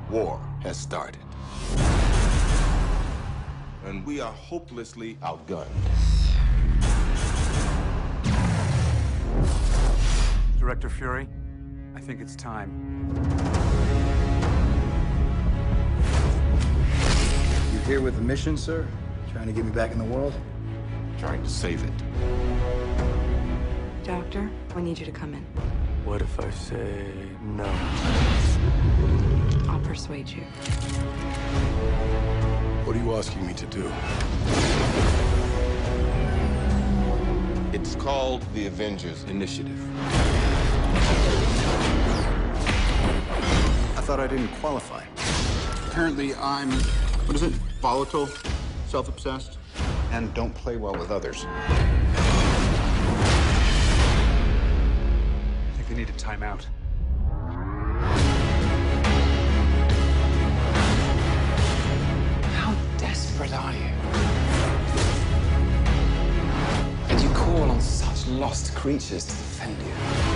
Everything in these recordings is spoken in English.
War has started. And we are hopelessly outgunned. Director Fury, I think it's time. You here with a mission, sir? Trying to get me back in the world? Trying to save it. Doctor, I need you to come in. What if I say no? I'll persuade you. What are you asking me to do? It's called the Avengers Initiative. I thought I didn't qualify. Apparently I'm, what is it? Volatile, self-obsessed. And don't play well with others. I think they need a timeout. How desperate are you? And you call on such lost creatures to defend you.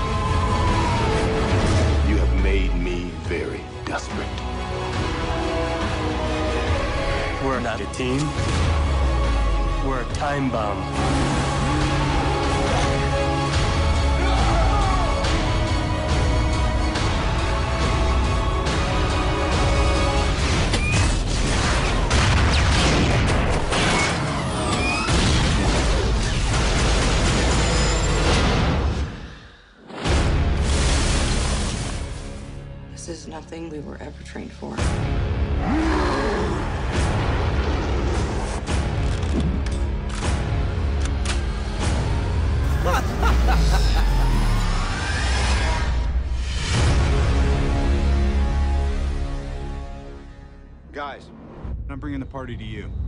You have made me very desperate. We're not a team. We're a time bomb. This is nothing we were ever trained for. Guys, I'm bringing the party to you.